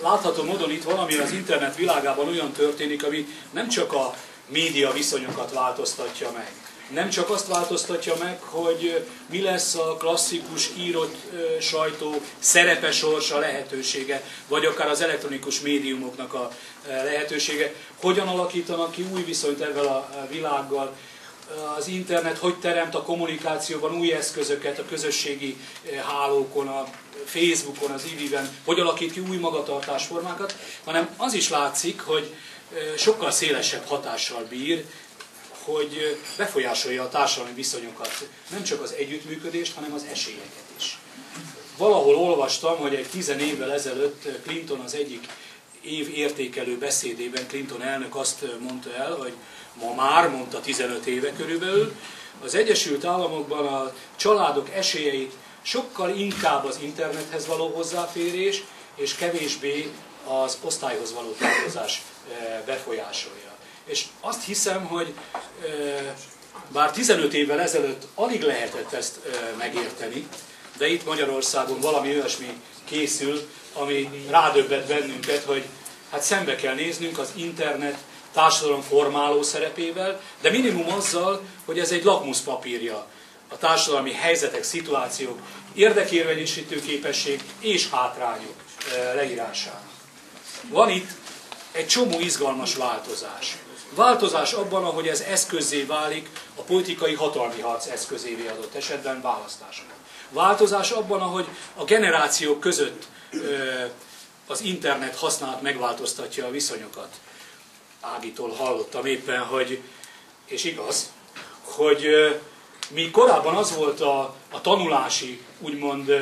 látható módon itt valami az internet világában olyan történik, ami nem csak a média viszonyokat változtatja meg. Nem csak azt változtatja meg, hogy mi lesz a klasszikus írott sajtó szerepe, sorsa, lehetősége, vagy akár az elektronikus médiumoknak a lehetősége. Hogyan alakítanak ki új viszonyt ezzel a világgal, az internet hogy teremt a kommunikációban új eszközöket, a közösségi hálókon, a Facebookon, az IVI-ben, hogy alakít ki új magatartásformákat, hanem az is látszik, hogy sokkal szélesebb hatással bír, hogy befolyásolja a társadalmi viszonyokat, nem csak az együttműködést, hanem az esélyeket is. Valahol olvastam, hogy egy 10 évvel ezelőtt Clinton az egyik év értékelő beszédében Clinton elnök azt mondta el, hogy ma már, mondta 15 éve körülbelül, az Egyesült Államokban a családok esélyeit sokkal inkább az internethez való hozzáférés, és kevésbé az osztályhoz való tartozás befolyásolja. És azt hiszem, hogy bár 15 évvel ezelőtt alig lehetett ezt megérteni, de itt Magyarországon valami olyasmi készül, ami rádöbbent bennünket, hogy hát szembe kell néznünk az internet társadalom formáló szerepével, de minimum azzal, hogy ez egy lakmuszpapírja a társadalmi helyzetek, szituációk, érdekérvényesítő képesség és hátrányok leírásának. Van itt egy csomó izgalmas változás. Változás abban, ahogy ez eszközzé válik a politikai hatalmi harc eszközévé adott esetben választásokon. Változás abban, ahogy a generációk között az internet használat megváltoztatja a viszonyokat. Ágitól hallottam éppen, hogy, és igaz, hogy mi korábban az volt a tanulási, úgymond,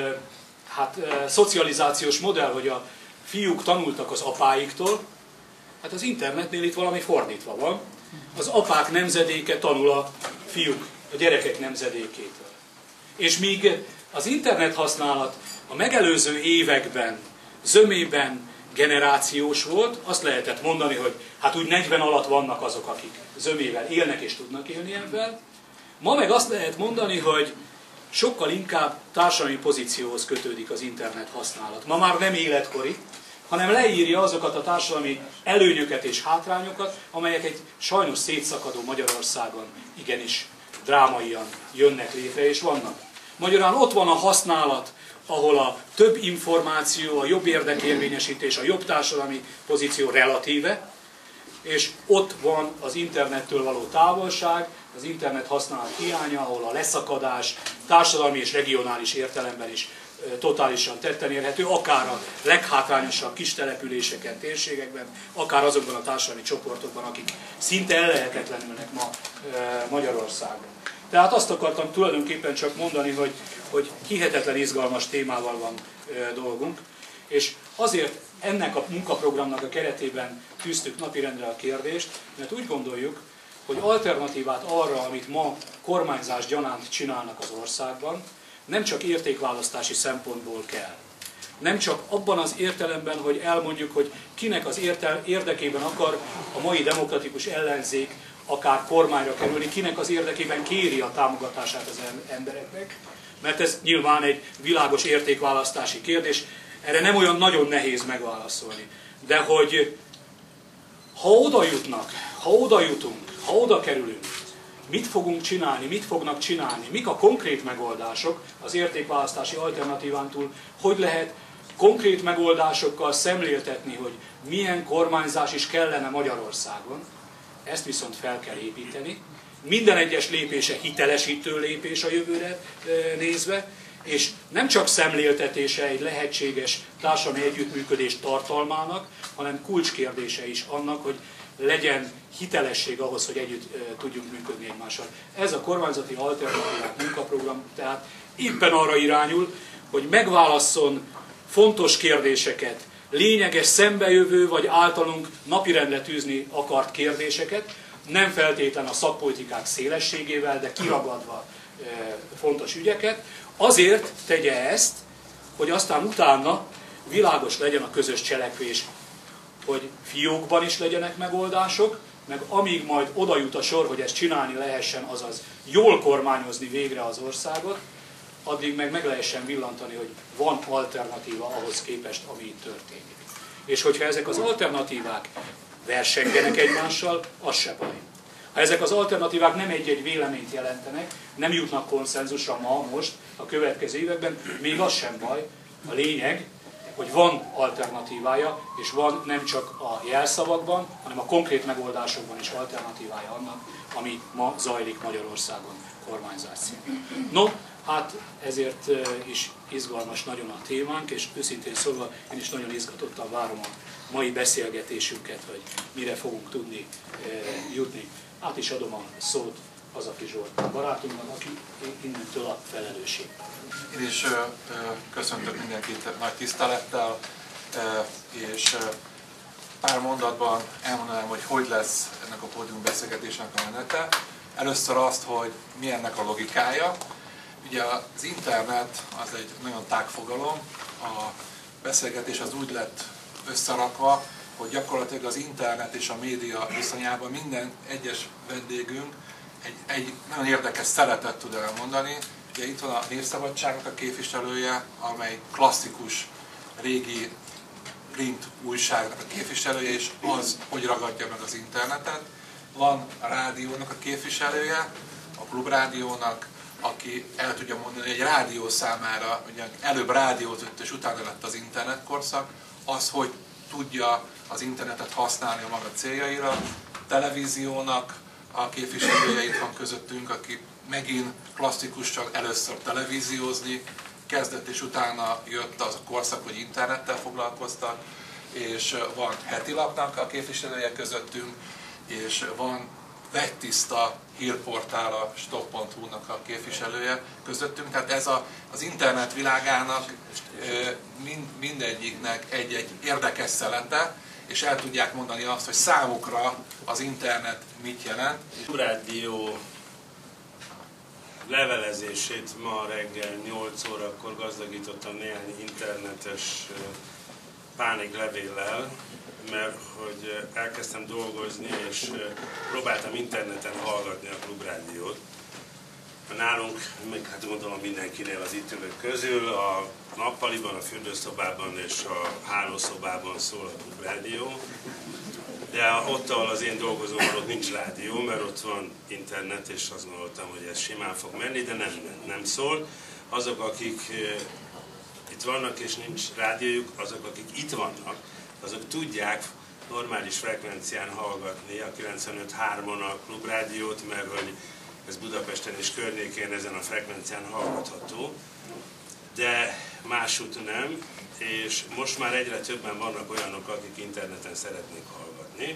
szocializációs modell, hogy a fiúk tanultak az apáiktól, hát az internetnél itt valami fordítva van. Az apák nemzedéke tanul a fiúk, a gyerekek nemzedékétől. És míg az internet használat a megelőző években, zömében generációs volt, azt lehetett mondani, hogy hát úgy 40 alatt vannak azok, akik zömével élnek és tudnak élni ebben. Ma meg azt lehet mondani, hogy sokkal inkább társadalmi pozícióhoz kötődik az internet használat. Ma már nem életkori, hanem leírja azokat a társadalmi előnyöket és hátrányokat, amelyek egy sajnos szétszakadó Magyarországon igenis drámaian jönnek létre és vannak. Magyarán ott van a használat, ahol a több információ, a jobb érdekérvényesítés, a jobb társadalmi pozíció relatíve, és ott van az internettől való távolság, az internet használat hiánya, ahol a leszakadás társadalmi és regionális értelemben is totálisan tetten érhető, akár a leghátrányosabb kis településeken, térségekben, akár azokban a társadalmi csoportokban, akik szinte ellehetetlenülnek ma Magyarországon. Tehát azt akartam tulajdonképpen csak mondani, hogy hihetetlen izgalmas témával van dolgunk, és azért ennek a munkaprogramnak a keretében tűztük napirendre a kérdést, mert úgy gondoljuk, hogy alternatívát arra, amit ma kormányzás gyanánt csinálnak az országban, nem csak értékválasztási szempontból kell. Nem csak abban az értelemben, hogy elmondjuk, hogy kinek az érdekében akar a mai demokratikus ellenzék akár kormányra kerülni, kinek az érdekében kéri a támogatását az embereknek, mert ez nyilván egy világos értékválasztási kérdés, erre nem olyan nagyon nehéz megválaszolni. De hogy ha oda jutnak, ha oda jutunk, ha oda kerülünk, mit fogunk csinálni, mit fognak csinálni, mik a konkrét megoldások az értékválasztási alternatíván túl, hogy lehet konkrét megoldásokkal szemléltetni, hogy milyen kormányzás is kellene Magyarországon, ezt viszont fel kell építeni. Minden egyes lépése hitelesítő lépés a jövőre nézve, és nem csak szemléltetése egy lehetséges társadalmi együttműködés tartalmának, hanem kulcskérdése is annak, hogy legyen hitelesség ahhoz, hogy együtt tudjunk működni egymással. Ez a kormányzati alternatívák munkaprogram tehát éppen arra irányul, hogy megválasszon fontos kérdéseket, lényeges, szembejövő vagy általunk napirendre tűzni akart kérdéseket, nem feltétlen a szakpolitikák szélességével, de kiragadva fontos ügyeket. Azért tegye ezt, hogy aztán utána világos legyen a közös cselekvés, hogy fiókban is legyenek megoldások, meg amíg majd oda jut a sor, hogy ezt csinálni lehessen, azaz jól kormányozni végre az országot, addig meg lehessen villantani, hogy van alternatíva ahhoz képest, ami itt történik. És hogyha ezek az alternatívák versengenek egymással, az se baj. Ha ezek az alternatívák nem egy-egy véleményt jelentenek, nem jutnak konszenzusra ma, most, a következő években, még az sem baj. A lényeg, hogy van alternatívája, és van nem csak a jelszavakban, hanem a konkrét megoldásokban is alternatívája annak, ami ma zajlik Magyarországon kormányzás szinten. No, hát ezért is izgalmas nagyon a témánk, és őszintén szólva én is nagyon izgatottan várom a mai beszélgetésünket, hogy mire fogunk tudni jutni. Át is adom a szót Hazaki Zsolt barátunknak, aki innentől a felelősség. Én is köszöntök mindenkit nagy tisztelettel, és pár mondatban elmondanám, hogy hogy lesz ennek a pódiumbeszélgetésnek a menete. Először azt, hogy mi ennek a logikája. Ugye az internet az egy nagyon tág fogalom, a beszélgetés az úgy lett összerakva, hogy gyakorlatilag az internet és a média viszonyában minden egyes vendégünk egy nagyon érdekes szeletet tud elmondani. Ugye itt van a Népszabadságnak a képviselője, amely klasszikus, régi print újságnak a képviselője, és az, hogy ragadja meg az internetet. Van a rádiónak a képviselője, a Klubrádiónak, aki el tudja mondani, hogy egy rádió számára, ugye előbb rádiót jött, és utána lett az internetkorszak, az, hogy tudja az internetet használni a maga céljaira. Televíziónak a képviselője itt van közöttünk, aki megint klasszikusan először televíziózni kezdett, és utána jött az a korszak, hogy internettel foglalkoztak, és van hetilapnak a képviselője közöttünk, és van vegytiszta hírportál, a stop.hu-nak a képviselője közöttünk. Tehát ez az internet világának mindegyiknek egy érdekes szelete, és el tudják mondani azt, hogy számukra az internet mit jelent. A Klubrádió levelezését ma reggel 8 órakor gazdagítottam néhány internetes pániklevéllel, mert hogy elkezdtem dolgozni, és próbáltam interneten hallgatni a Klubrádiót. Nálunk, hát gondolom mindenkinél az itt ülők közül, a nappaliban, a fürdőszobában és a hálószobában szól a Klubrádió. De ott, ahol az én dolgozom, ott nincs rádió, mert ott van internet, és azt gondoltam, hogy ez simán fog menni, de nem szól. Azok, akik itt vannak és nincs rádiójuk, azok, akik itt vannak, azok tudják normális frekvencián hallgatni a 95.3-on a Klubrádiót, mert hogy ez Budapesten és környékén ezen a frekvencián hallgatható, de másút nem, és most már egyre többen vannak olyanok, akik interneten szeretnék hallgatni,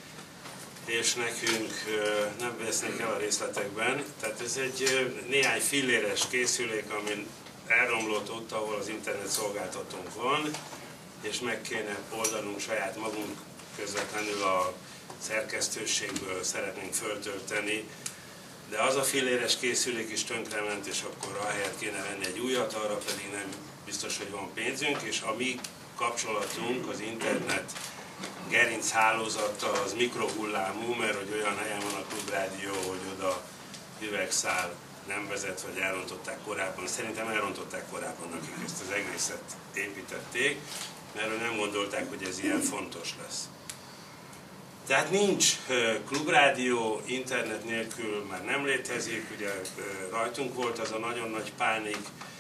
és nekünk nem vesznek el a részletekben, tehát ez egy néhány filléres készülék, amin elromlott ott, ahol az internet szolgáltatónk van, és meg kéne oldanunk saját magunk közvetlenül a szerkesztőségből szeretnénk föltölteni, de az a filléres készülék is tönkrement, és akkor ahelyett kéne venni egy újat, arra pedig nem biztos, hogy van pénzünk, és a mi kapcsolatunk az internet gerinc hálózattal az mikrohullámú, mert hogy olyan helyen van a Klubrádió, hogy oda üvegszál nem vezet, vagy elrontották korábban. Szerintem elrontották korábban, akik ezt az egészet építették, mert nem gondolták, hogy ez ilyen fontos lesz. Tehát nincs Klubrádió, internet nélkül már nem létezik, ugye rajtunk volt az a nagyon nagy pánik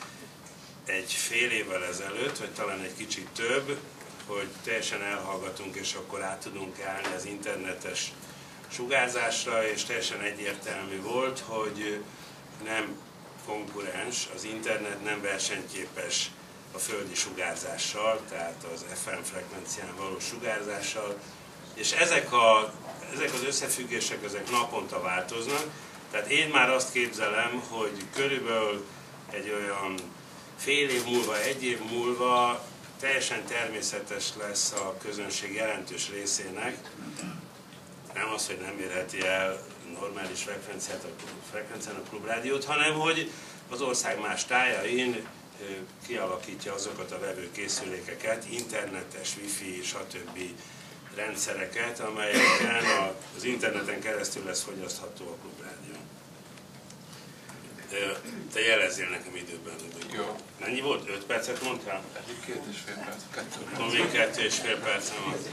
egy fél évvel ezelőtt, vagy talán egy kicsit több, hogy teljesen elhallgatunk, és akkor át tudunk állni az internetes sugárzásra, és teljesen egyértelmű volt, hogy nem konkurens, az internet nem versenyképes a földi sugárzással, tehát az FM frekvencián való sugárzással, és ezek az összefüggések ezek naponta változnak, tehát én már azt képzelem, hogy körülbelül egy olyan fél év múlva, egy év múlva teljesen természetes lesz a közönség jelentős részének, nem az, hogy nem érheti el normális frekvencián a Klubrádiót, hanem hogy az ország más tájain kialakítja azokat a vevőkészülékeket, internetes, wifi, stb. Rendszereket, amelyeken az interneten keresztül lesz fogyasztható a Klubrádió. Te jelezzél nekem időben. Jó. Mennyi volt? 5 percet mondtál? Eddig 2,5 perc. 2. Akkor még 2,5 percem van.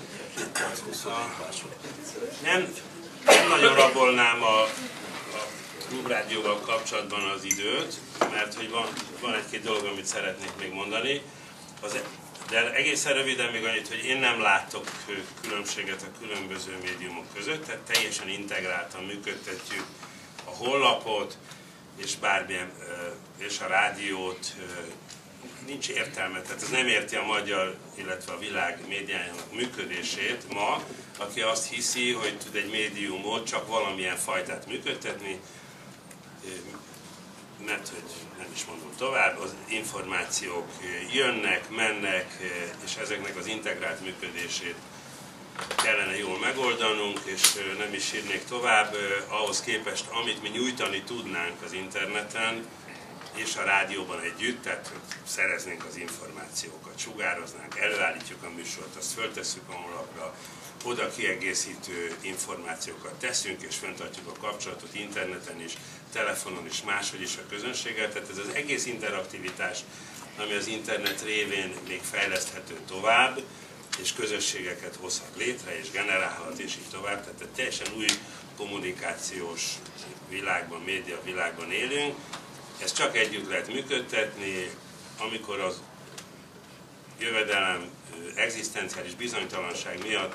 Nem nagyon rabolnám a Klubrádióval kapcsolatban az időt, mert hogy van egy-két dolog, amit szeretnék még mondani. De egészen röviden még annyit, hogy én nem látok különbséget a különböző médiumok között, tehát teljesen integráltan működtetjük a honlapot, és bármilyen, és a rádiót, nincs értelme, tehát ez nem érti a magyar, illetve a világ médiájának működését ma, aki azt hiszi, hogy tud egy médiumot csak valamilyen fajtát működtetni, mert hogy nem is mondom tovább, az információk jönnek, mennek, és ezeknek az integrált működését kellene jól megoldanunk, és nem is írnék tovább, ahhoz képest, amit mi nyújtani tudnánk az interneten, és a rádióban együtt, tehát szereznénk az információkat, sugároznánk, előállítjuk a műsort, azt föltesszük a honlapra, oda kiegészítő információkat teszünk, és fenntartjuk a kapcsolatot interneten is, telefonon is, máshogy is a közönséggel. Tehát ez az egész interaktivitás, ami az internet révén még fejleszthető tovább, és közösségeket hozhat létre, és generálhat, és így tovább. Tehát egy teljesen új kommunikációs világban, média világban élünk. Ezt csak együtt lehet működtetni, amikor az jövedelem, egzisztenciális bizonytalanság miatt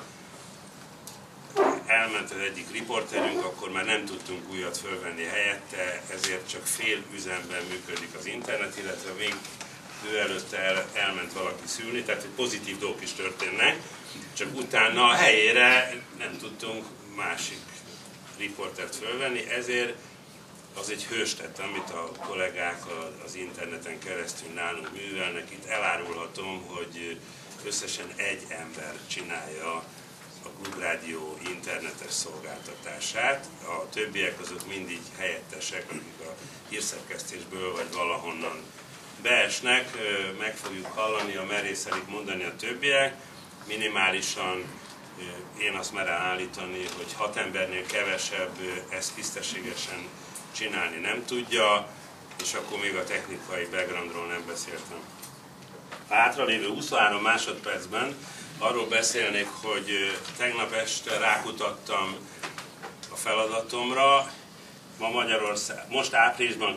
elment az egyik riporterünk, akkor már nem tudtunk újat fölvenni helyette, ezért csak fél üzemben működik az internet, illetve még ő előtte elment valaki szülni, tehát hogy pozitív dolgok is történnek, csak utána a helyére nem tudtunk másik riportert fölvenni, ezért az egy hőstett, amit a kollégák az interneten keresztül nálunk művelnek. Itt elárulhatom, hogy összesen egy ember csinálja a Klubrádió internetes szolgáltatását. A többiek azok mindig helyettesek, akik a hírszerkesztésből vagy valahonnan beesnek. Meg fogjuk hallani, a merészelik mondani a többiek. Minimálisan én azt merem állítani, hogy 6 embernél kevesebb ezt tisztességesen csinálni nem tudja, és akkor még a technikai backgroundról nem beszéltem. A hátralévő 23 másodpercben arról beszélnék, hogy tegnap este rákutattam a feladatomra. Ma Magyarország, most áprilisban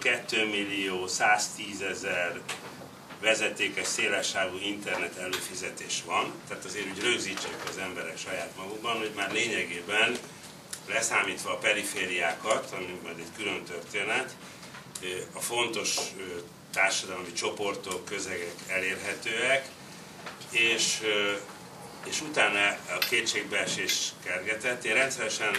2.110.000 vezetékes szélessávú internet előfizetés van, tehát azért úgy rögzítsék az emberek saját magukban, hogy már lényegében leszámítva a perifériákat, ami majd egy külön történet, a fontos társadalmi csoportok, közegek elérhetőek, és utána a kétségbeesés kergetett. Én rendszeresen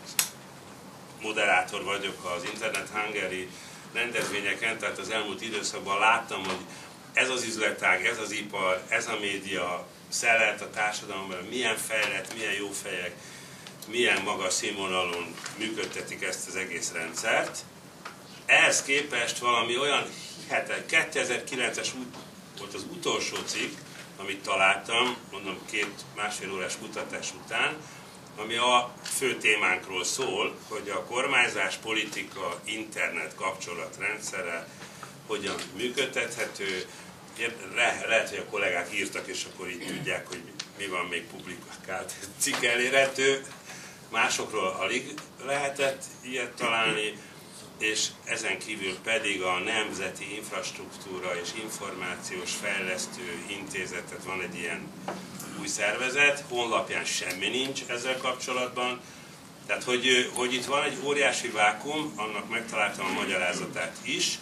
moderátor vagyok az Internet Hungary rendezvényeken, tehát az elmúlt időszakban láttam, hogy ez az üzletág, ez az ipar, ez a média szellelt a társadalomban, milyen fejlett, milyen jó fejek, milyen magas színvonalon működtetik ezt az egész rendszert. Ehhez képest valami olyan, 2009-es volt az utolsó cikk, amit találtam, mondom 2,5 órás kutatás után, ami a fő témánkról szól, hogy a kormányzás, politika, internet kapcsolatrendszere hogyan működtethető. Lehet, hogy a kollégák írtak, és akkor így tudják, hogy mi van még publikált cikk elérhető. Másokról alig lehetett ilyet találni, és ezen kívül pedig a Nemzeti Infrastruktúra és Információs Fejlesztő Intézet, tehát van egy ilyen új szervezet, honlapján semmi nincs ezzel kapcsolatban. Tehát, hogy itt van egy óriási vákum, annak megtaláltam a magyarázatát is.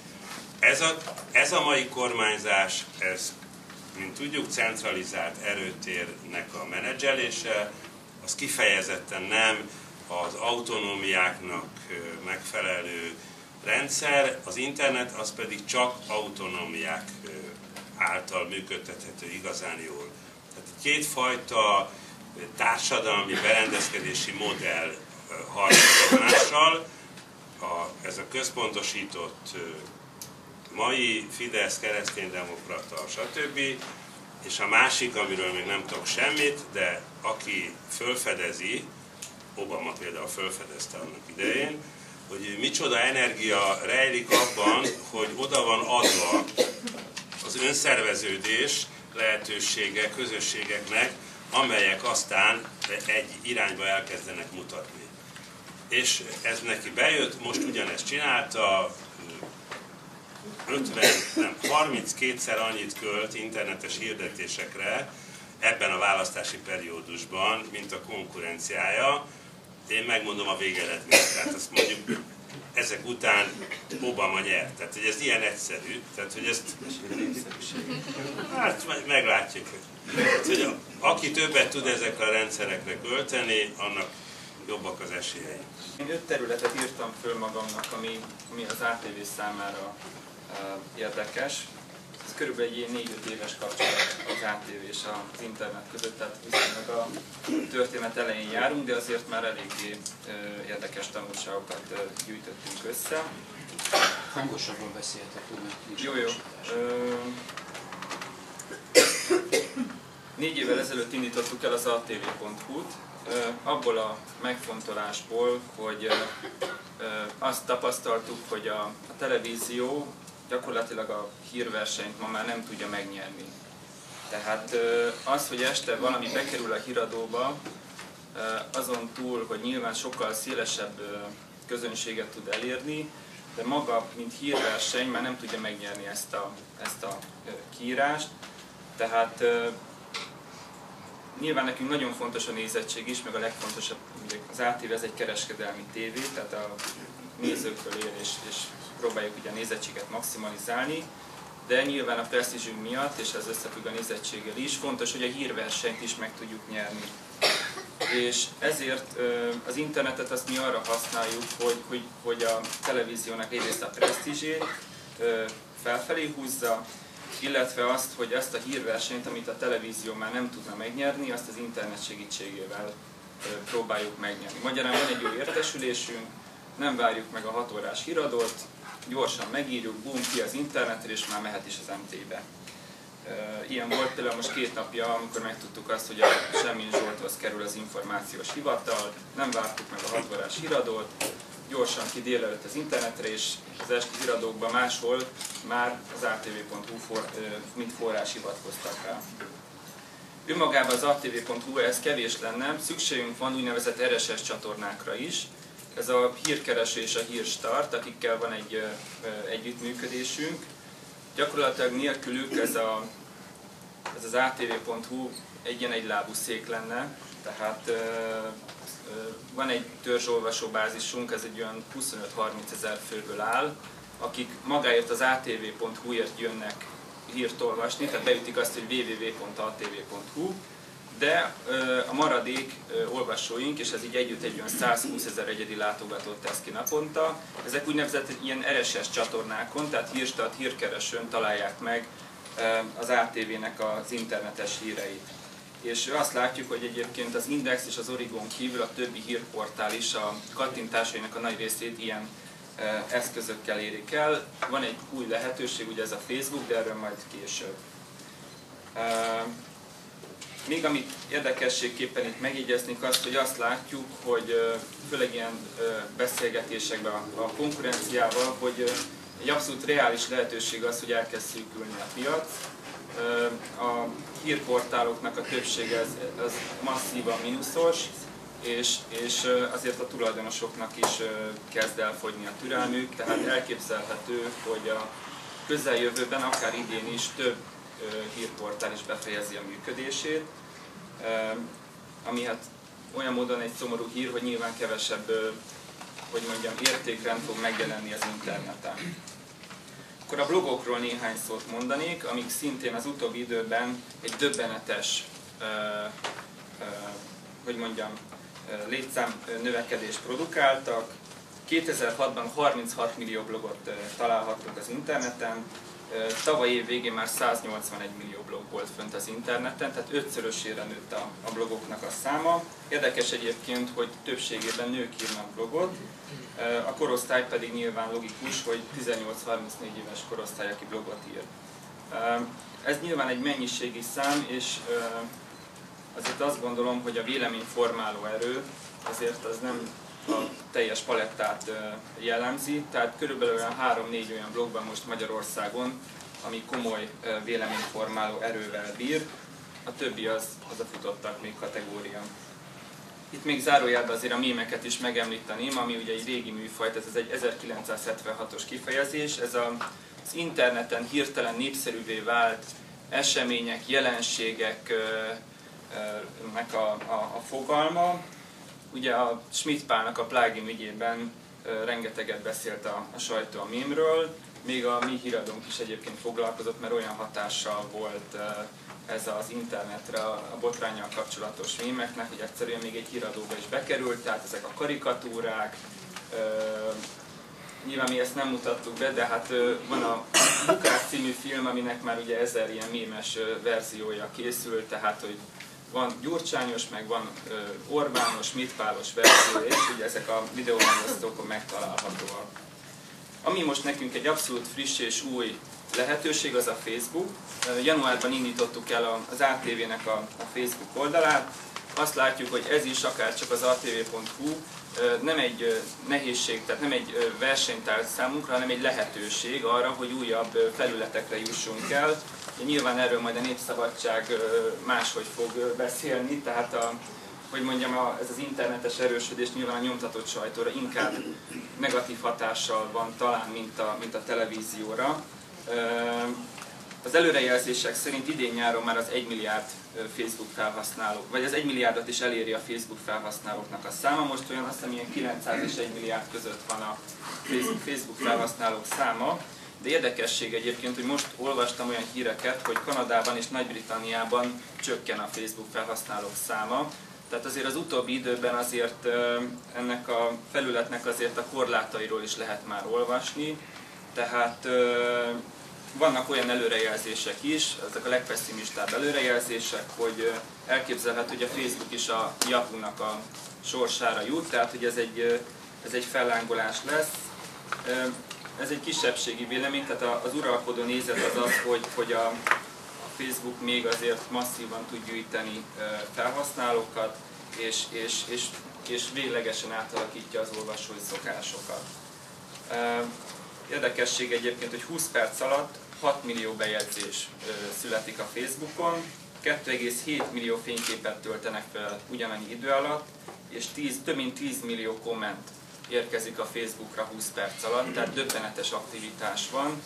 Ez a mai kormányzás, ez, mint tudjuk, centralizált erőtérnek a menedzselése, az kifejezetten nem az autonómiáknak megfelelő rendszer, az internet az pedig csak autonómiák által működtethető igazán jól. Tehát kétfajta társadalmi berendezkedési modell harcol egymással, ez a központosított mai Fidesz, kereszténydemokrata, stb. És a másik, amiről még nem tudok semmit, de aki fölfedezi, Obama például fölfedezte annak idején, hogy micsoda energia rejlik abban, hogy oda van adva az önszerveződés lehetősége közösségeknek, amelyek aztán egy irányba elkezdenek mutatni. És ez neki bejött, most ugyanezt csinálta, 32-szer annyit költ internetes hirdetésekre ebben a választási periódusban, mint a konkurenciája. Én megmondom a végeredményt, tehát azt mondjuk ezek után Obama nyert. Tehát, hogy ez ilyen egyszerű, tehát, hogy ezt... Hát meglátjuk. Tehát, hogy aki többet tud ezekre a rendszerekre költeni, annak jobbak az esélyei. Én 5 területet írtam föl magamnak, ami az ATV számára érdekes. Ez körülbelül egy ilyen 4-5 éves kapcsolat az ATV és az internet között, tehát viszonylag a történet elején járunk, de azért már eléggé érdekes tanulságokat gyűjtöttünk össze. Hangosabban beszéltek, hogy Jó. 4 évvel ezelőtt indítottuk el az atv.hu-t, abból a megfontolásból, hogy azt tapasztaltuk, hogy a televízió gyakorlatilag a hírversenyt ma már nem tudja megnyerni. Tehát az, hogy este valami bekerül a híradóba, azon túl, hogy nyilván sokkal szélesebb közönséget tud elérni, de maga, mint hírverseny már nem tudja megnyerni ezt a kiírást. Tehát nyilván nekünk nagyon fontos a nézettség is, meg a legfontosabb, hogy az ATV ez egy kereskedelmi tévé, tehát a nézőkről él és próbáljuk ugye a nézettséget maximalizálni, de nyilván a presztízsünk miatt, és ez összefügg a nézettséggel is, fontos, hogy a hírversenyt is meg tudjuk nyerni. És ezért az internetet azt mi arra használjuk, hogy a televíziónak egyrészt a presztízsét felfelé húzza, illetve azt, hogy ezt a hírversenyt, amit a televízió már nem tudna megnyerni, azt az internet segítségével próbáljuk megnyerni. Magyarán van egy jó értesülésünk, nem várjuk meg a 6 órás híradót, gyorsan megírjuk, boom, ki az internetre, és már mehet is az MT-be. Ilyen volt például most 2 napja, amikor megtudtuk azt, hogy a Semmin Zsolthoz kerül az információs hivatal, nem vártuk meg a 6 órás híradót, gyorsan ki délelőtt az internetre, és az esti híradókban máshol már az atv.hu mint forrás hivatkoztak rá. Önmagában az atv.hu ez kevés lenne, szükségünk van úgynevezett RSS csatornákra is. Ez a hírkereső és a hírstart, akikkel van egy együttműködésünk. Gyakorlatilag nélkülük ez az atv.hu egy ilyen egylábú szék lenne, tehát van egy törzsolvasó bázisunk, ez egy olyan 25-30 ezer főből áll, akik magáért az atv.hu-ért jönnek hírt olvasni, tehát beütik azt, hogy www.atv.hu, de a maradék olvasóink, és ez így együtt egy olyan 120 ezer egyedi látogatót tesz ki naponta, ezek úgynevezett ilyen RSS csatornákon, tehát hírstart, hírkeresőn találják meg az ATV-nek az internetes híreit. És azt látjuk, hogy egyébként az Index és az Origon kívül a többi hírportál is a kattintásainak a nagy részét ilyen eszközökkel érik el. Van egy új lehetőség, ugye ez a Facebook, de erről majd később. Még amit érdekességképpen itt megjegyeznék azt, hogy azt látjuk, hogy főleg ilyen beszélgetésekben a konkurenciával, hogy egy abszolút reális lehetőség az, hogy elkezd szűkülni a piac. A hírportáloknak a többsége az masszívan mínuszos, és azért a tulajdonosoknak is kezd elfogyni a türelmük, tehát elképzelhető, hogy a közeljövőben, akár idén is több hírportál is befejezi a működését, ami hát olyan módon egy szomorú hír, hogy nyilván kevesebb, hogy mondjam, értékrend fog megjelenni az interneten. Akkor a blogokról néhány szót mondanék, amik szintén az utóbbi időben egy döbbenetes, hogy mondjam, létszám növekedést produkáltak. 2006-ban 36 millió blogot találhattunk az interneten, tavaly év végén már 181 millió blog volt fönt az interneten, tehát 5-szörösére nőtt a blogoknak a száma. Érdekes egyébként, hogy többségében nők írnak blogot, a korosztály pedig nyilván logikus, hogy 18-34 éves korosztály, aki blogot ír. Ez nyilván egy mennyiségi szám, és azért azt gondolom, hogy a véleményformáló erő azért az nem a teljes palettát jellemzi, tehát körülbelül olyan 3-4 olyan blog van most Magyarországon, ami komoly véleményformáló erővel bír, a többi az a futottak még kategória. Itt még zárójelben azért a mémeket is megemlíteném, ami ugye egy régi műfaj, ez egy 1976-os kifejezés, ez az interneten hirtelen népszerűvé vált események, jelenségeknek a fogalma. Ugye a Schmidt Pálnak a Plágium ügyében rengeteget beszélt a sajtó a mémről, még a mi híradónk is egyébként foglalkozott, mert olyan hatással volt ez az internetre a botránnyal kapcsolatos mémeknek, hogy egyszerűen még egy híradóba is bekerült, tehát ezek a karikatúrák, nyilván mi ezt nem mutattuk be, de hát van a Bukás című film, aminek már ugye 1000 ilyen mémes verziója készült, tehát hogy van gyurcsányos, meg van Orbános, Schmidt-Pálos verzió, és ugye ezek a videómegosztókon megtalálhatóak. Ami most nekünk egy abszolút friss és új lehetőség, az a Facebook. Januárban indítottuk el az ATV-nek a Facebook oldalát. Azt látjuk, hogy ez is akár csak az atv.hu nem egy nehézség, tehát nem egy versenytárgy számunkra, hanem egy lehetőség arra, hogy újabb felületekre jussunk el. Nyilván erről majd a Népszabadság máshogy fog beszélni, tehát hogy mondjam, ez az internetes erősödés nyilván a nyomtatott sajtóra inkább negatív hatással van talán, mint a televízióra. Az előrejelzések szerint idén nyáron már az 1 milliárd Facebook felhasználók, vagy az 1 milliárdot is eléri a Facebook felhasználóknak a száma. Most olyan azt hiszem ilyen 900 és 1 milliárd között van a Facebook felhasználók száma. De érdekesség egyébként, hogy most olvastam olyan híreket, hogy Kanadában és Nagy-Britanniában csökken a Facebook felhasználók száma. Tehát azért az utóbbi időben azért ennek a felületnek azért a korlátairól is lehet már olvasni. Tehát vannak olyan előrejelzések is, ezek a legpesszimistább előrejelzések, hogy elképzelhető, hogy a Facebook is a Yahoo-nak a sorsára jut, tehát hogy ez egy fellángolás lesz. Ez egy kisebbségi vélemény, tehát az uralkodó nézet az az, hogy a Facebook még azért masszívan tud gyűjteni felhasználókat, és véglegesen átalakítja az olvasói szokásokat. Érdekesség egyébként, hogy 20 perc alatt 6 millió bejegyzés születik a Facebookon, 2,7 millió fényképet töltenek fel ugyanannyi idő alatt, és több mint 10 millió komment érkezik a Facebookra 20 perc alatt, tehát döbbenetes aktivitás van.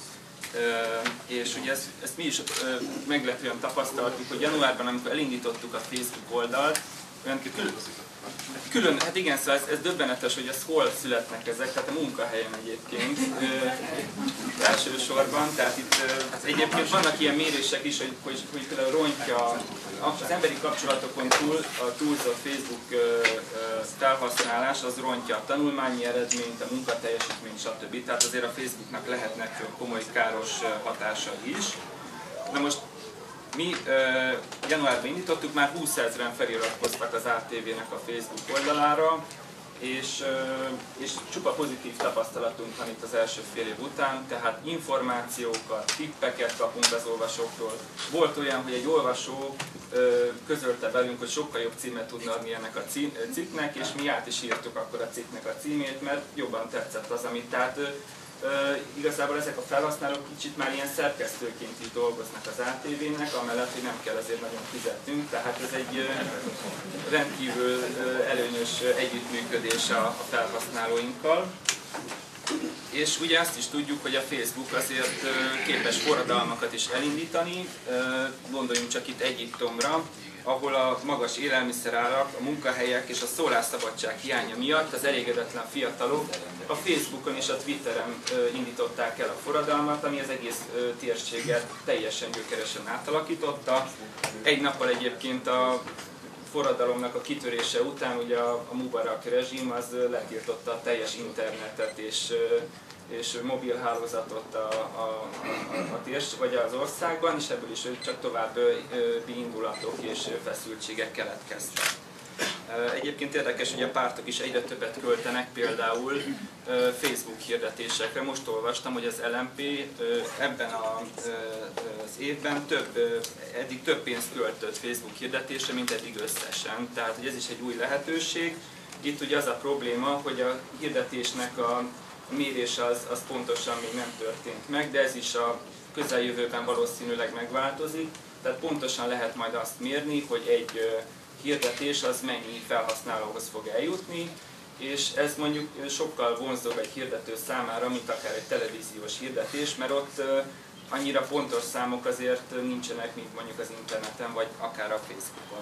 És ugye ezt mi is meglepően tapasztaltuk, hogy januárban, amikor elindítottuk a Facebook oldalt, olyan külön, hát igen, szóval ez döbbenetes, hogy ez hol születnek ezek, tehát a munkahelyen egyébként elsősorban, tehát itt egyébként vannak ilyen mérések is, hogy például rontja az emberi kapcsolatokon túl a túlzott Facebook felhasználás, az rontja a tanulmányi eredményt, a munkateljesítményt, stb. Tehát azért a Facebooknak lehetnek komoly káros hatásai is. Na most mi januárban indítottuk, már 20 000-en feliratkoztak az ATV-nek a Facebook oldalára, és csupa pozitív tapasztalatunk van itt az első fél év után, tehát információkat, tippeket kapunk az olvasóktól. Volt olyan, hogy egy olvasó közölte velünk, hogy sokkal jobb címet tudna adni ennek a cikknek, és mi át is írtuk akkor a cikknek a címét, mert jobban tetszett az, amit. Tehát igazából ezek a felhasználók kicsit már ilyen szerkesztőként is dolgoznak az ATV-nek, amellett, hogy nem kell ezért nagyon fizetnünk, tehát ez egy rendkívül előnyös együttműködés a felhasználóinkkal. És ugye azt is tudjuk, hogy a Facebook azért képes forradalmakat is elindítani, gondoljunk csak itt Egyiptomra, ahol a magas élelmiszerárak, a munkahelyek és a szólásszabadság hiánya miatt az elégedetlen fiatalok a Facebookon és a Twitteren indították el a forradalmat, ami az egész térséget teljesen gyökeresen átalakította. Egy nappal egyébként a forradalomnak a kitörése után ugye a Mubarak rezsim az letiltotta a teljes internetet és mobilhálózatot vagy az országban, és ebből is csak további indulatok és feszültségek keletkeztek. Egyébként érdekes, hogy a pártok is egyre többet költenek például Facebook hirdetésekre. Most olvastam, hogy az LMP ebben az évben eddig több pénzt költött Facebook hirdetésre, mint eddig összesen. Tehát hogy ez is egy új lehetőség. Itt ugye az a probléma, hogy a hirdetésnek a mérése az pontosan még nem történt meg, de ez is a közeljövőben valószínűleg megváltozik. Tehát pontosan lehet majd azt mérni, hogy egy hirdetés az mennyi felhasználóhoz fog eljutni, és ez mondjuk sokkal vonzóbb egy hirdető számára, mint akár egy televíziós hirdetés, mert ott annyira pontos számok azért nincsenek, mint mondjuk az interneten, vagy akár a Facebookon.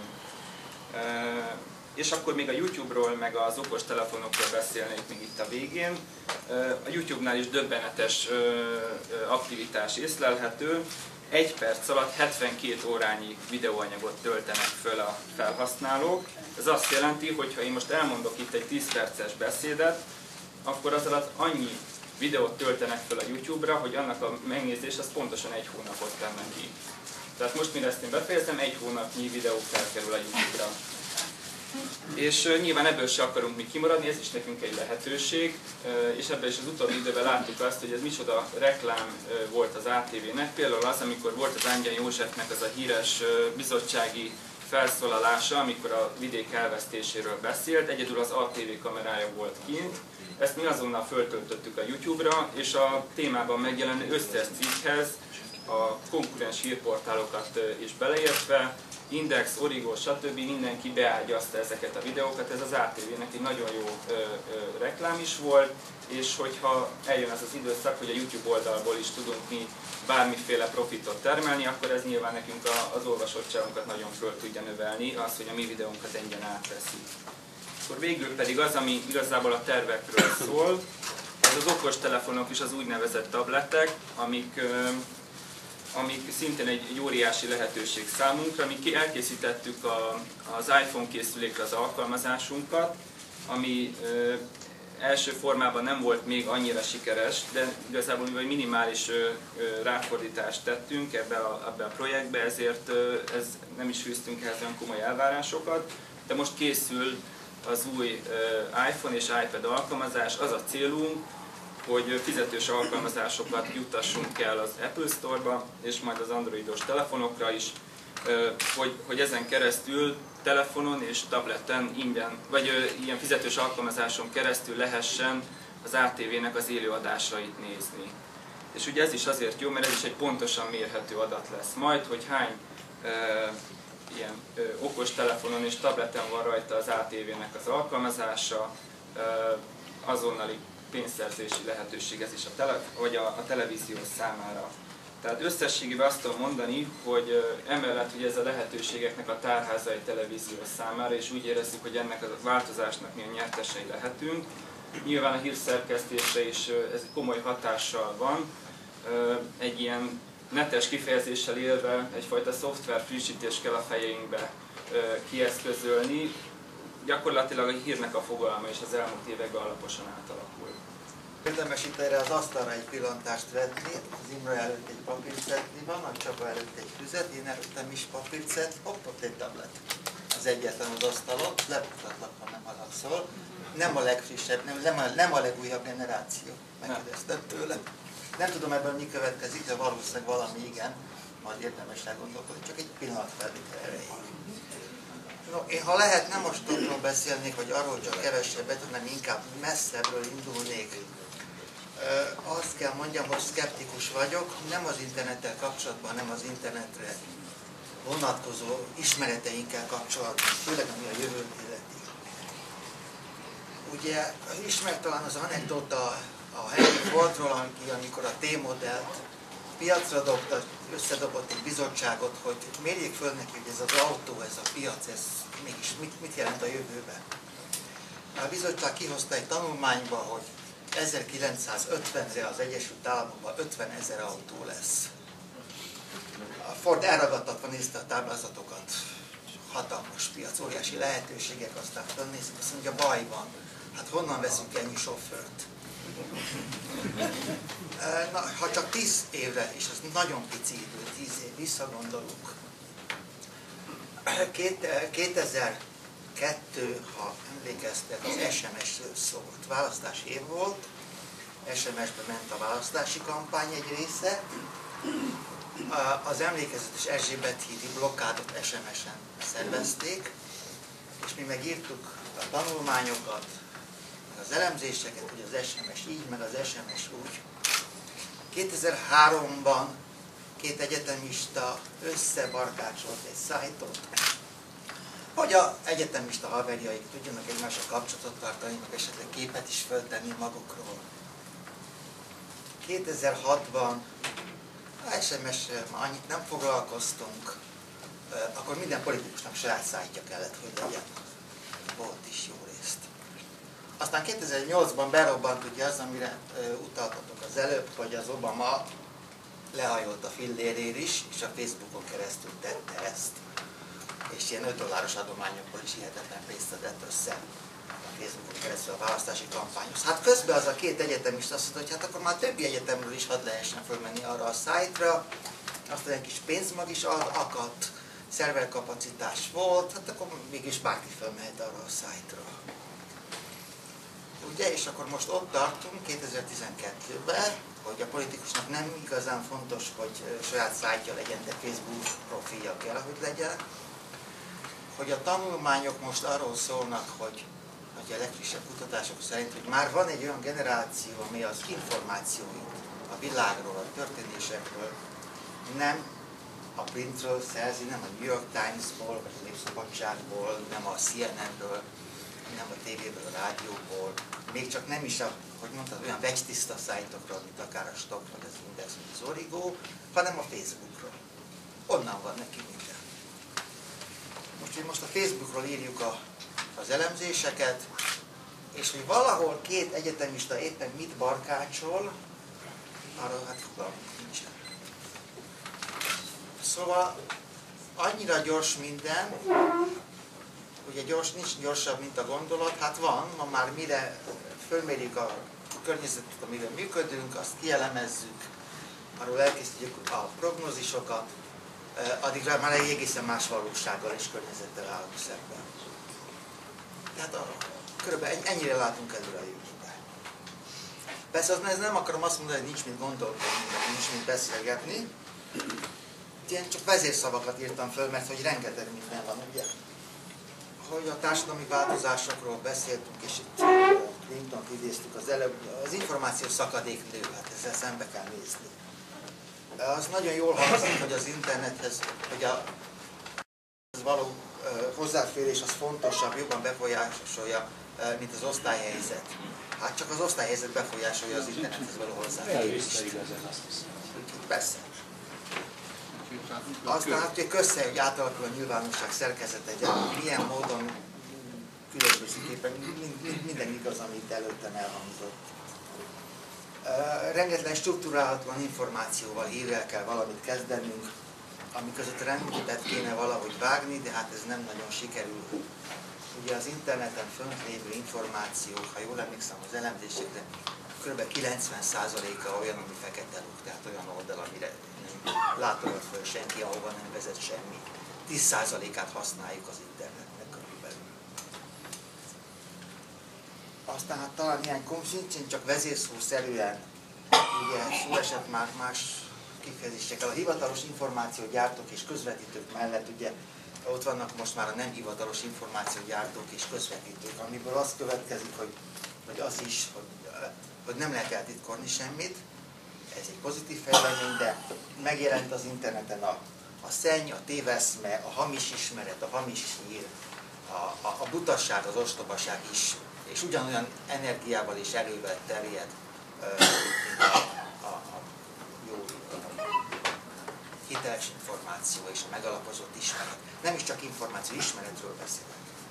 És akkor még a YouTube-ról, meg az okostelefonokról beszélnék még itt a végén. A YouTube-nál is döbbenetes aktivitás észlelhető. 1 perc alatt 72 órányi videóanyagot töltenek föl a felhasználók. Ez azt jelenti, hogy ha én most elmondok itt egy 10 perces beszédet, akkor az alatt annyi videót töltenek föl a YouTube-ra, hogy annak a megnézés az pontosan 1 hónapot tenne ki. Tehát most, mire ezt én befejezem, 1 hónapnyi videó felkerül a YouTube-ra. És nyilván ebből se akarunk mi kimaradni, ez is nekünk egy lehetőség, és ebben is az utóbbi időben láttuk azt, hogy ez micsoda reklám volt az ATV-nek. Például az, amikor volt az Angyal Józsefnek az a híres bizottsági felszólalása, amikor a vidék elvesztéséről beszélt, egyedül az ATV kamerája volt kint. Ezt mi azonnal föltöltöttük a YouTube-ra, és a témában megjelenő összes cikkhez a konkurens hírportálokat is beleértve, Index, Origo, stb. Mindenki beágyazta ezeket a videókat, ez az ATV-nek egy nagyon jó reklám is volt, és hogyha eljön az az időszak, hogy a YouTube oldalból is tudunk mi bármiféle profitot termelni, akkor ez nyilván nekünk az olvasottságunkat nagyon föl tudja növelni, az, hogy a mi videónkat engyen átveszi. Akkor végül pedig az, ami igazából a tervekről szól, ez az okostelefonok és az úgynevezett tabletek, amik szintén egy óriási lehetőség számunkra. Mi elkészítettük az iPhone készülékre az alkalmazásunkat, ami első formában nem volt még annyira sikeres, de igazából mivel minimális ráfordítást tettünk ebbe a projektbe, ezért nem is fűztünk ehhez olyan komoly elvárásokat, de most készül az új iPhone és iPad alkalmazás. Az a célunk, hogy fizetős alkalmazásokat juttassunk el az Apple Store-ba, és majd az androidos telefonokra is, hogy ezen keresztül telefonon és tableten ingyen, vagy ilyen fizetős alkalmazáson keresztül lehessen az ATV-nek az élőadásait nézni. És ugye ez is azért jó, mert ez is egy pontosan mérhető adat lesz majd, hogy hány ilyen okos telefonon és tableten van rajta az ATV-nek az alkalmazása, azonnali pénzszerzési lehetőség ez is a televízió számára. Tehát összességében azt tudom mondani, hogy emellett, hogy ez a lehetőségeknek a tárháza egy televízió számára, és úgy érezzük, hogy ennek a változásnak mi a nyertesei lehetünk. Nyilván a hírszerkesztésre is ez komoly hatással van. Egy ilyen netes kifejezéssel élve egyfajta szoftver frissítést kell a fejeinkbe kieszközölni. Gyakorlatilag a hírnek a fogalma és az elmúlt években alaposan átalakult. Érdemes itt erre az asztalra egy pillantást vetni. Az Imre előtt egy papírcetli van, a Csaba előtt egy füzet, én előttem is papírcet, ott egy tablet. Az egyetlen az asztalon, leputatlak, ha nem haragszol. Nem a legfrissebb, nem a legújabb generáció. Megkérdeztem tőle. Nem tudom ebből mi következik, de valószínűleg valami igen, majd érdemes elgondolkodni, csak egy pillanat felvétel erejéig. No, én ha lehet, nem most arról beszélnék, vagy arról csak kevesebbet, hanem inkább messzebbről indulnék. Azt kell mondjam, hogy szkeptikus vagyok, nem az internettel kapcsolatban, hanem az internetre vonatkozó ismereteinkkel kapcsolatban, főleg ami a jövőt illeti. Ugye ismert talán az anekdota a Henry Fordról, amikor a T-modellt piacra dobta, összedobott egy bizottságot, hogy mérjék föl neki, hogy ez az autó, ez a piac, ez mégis mit jelent a jövőben. A bizottság kihozta egy tanulmányba, hogy 1950-re az Egyesült Államokban 50 000 autó lesz. A Ford elragadtatva nézte a táblázatokat. Hatalmas piac, óriási lehetőségek, aztán fölnézik, azt mondja, baj van. Hát honnan veszünk ennyi sofőrt? Na, ha csak 10 évre, és az nagyon pici idő, 10 év visszagondolunk. 2002, ha emlékeztek, az SMS-ről szólt. Választási év volt, SMS-be ment a választási kampány egy része. Az emlékezetes Erzsébet hídi blokkádot SMS-en szervezték, és és mi megírtuk a tanulmányokat, meg az elemzéseket, hogy az SMS így, meg az SMS úgy. 2003-ban két egyetemista összebarkácsolt egy szájtot, hogy az egyetemista haverjaik tudjanak egymással kapcsolatot tartani, meg esetleg képet is föltenni magukról. 2006-ban SMS-rel már annyit nem foglalkoztunk, akkor minden politikusnak saját szájtja kellett, hogy legyen. Volt is jó részt. Aztán 2008-ban berobbant ugye az, amire utaltatok az előbb, hogy az Obama lehajolt a fillérér is, és a Facebookon keresztül tette ezt. És ilyen $5 adományokból is hihetetlen pénzt adott össze a Facebookon keresztül a választási kampányhoz. Hát közben az a két egyetemista azt mondta, hogy hát akkor már többi egyetemről is hadd lehessen fölmenni arra a szájtra, aztán egy kis pénzmag is akadt, szerverkapacitás volt, hát akkor mégis bárki fölmehet arra a szájtra. Ugye, és akkor most ott tartunk 2012-ben, hogy a politikusnak nem igazán fontos, hogy saját szájtja legyen, de Facebook profilja kell, hogy legyen. Hogy a tanulmányok most arról szólnak, hogy a legfrissebb kutatások szerint, hogy már van egy olyan generáció, ami az információit a világról, a történésekről nem a printről szerzi, nem a New York Times-ból, vagy a Népszabadságból, nem a CNN-ről, nem a tévéből, a rádióból, még csak nem is a, hogy mondtad, olyan vegytiszta szájtokról, mint akár a Stock, vagy az Index, vagy az Origo, hanem a Facebookról. Onnan van neki minden. Most a Facebookról írjuk az elemzéseket, és hogy valahol két egyetemista éppen mit barkácsol, arról hát fogalmunk nincsen. Szóval annyira gyors minden, ugye nincs gyorsabb, mint a gondolat, hát van, ma már mire fölmérjük a környezetet, amivel működünk, azt kielemezzük, arról elkészítjük a prognózisokat, addigra már egy egészen más valósággal és környezettel állunk szemben. Tehát körülbelül ennyire látunk előre a jövőbe. Persze ez nem akarom azt mondani, hogy nincs mit gondolkodni, nincs mit beszélgetni. Én csak vezérszavakat írtam föl, mert hogy rengeteg minden van, ugye? Hogy a társadalmi változásokról beszéltünk, és itt Clintont idéztük az előbb, az információs szakadék nő, hát ezzel szembe kell nézni. Az nagyon jól hangzik, hogy az internethez, hogy az való hozzáférés az fontosabb, jobban befolyásolja, mint az osztályhelyzet. Hát csak az osztályhelyzet befolyásolja az internethez való hozzáférést. Persze. Aztán hát, hogy hogy átalakul a nyilvánosság szerkezete, hogy milyen módon különbözőképpen minden igaz, amit előttem elhangzott. Rengetlen struktúrálhatóan információval, hírrel kell valamit kezdenünk, ami között rendet kéne valahogy vágni, de hát ez nem nagyon sikerül. Ugye az interneten fönt lévő információk, ha jól emlékszem az elemzésekre, kb. 90%-a olyan, ami fekete luk, tehát olyan oldal, amire nem látogat föl senki, ahova nem vezet semmi. 10%-át használjuk az internetnek körülbelül. Aztán hát talán ilyen nincsen csak vezérszószerűen, ugye szó esett már más kifejezésekkel. A hivatalos információgyártók és közvetítők mellett ugye ott vannak most már a nem hivatalos információgyártók és közvetítők, amiből az következik, hogy az is, hogy nem lehet eltitkolni semmit. Ez egy pozitív fejlemény, de megjelent az interneten a szenny, a téveszme, a hamis ismeret, a hamis hír, a butasság, az ostobaság is, és ugyanolyan energiával és erővel terjed, mint a jó hiteles információ és a megalapozott ismeret. Nem is csak információ, ismeretről beszélek.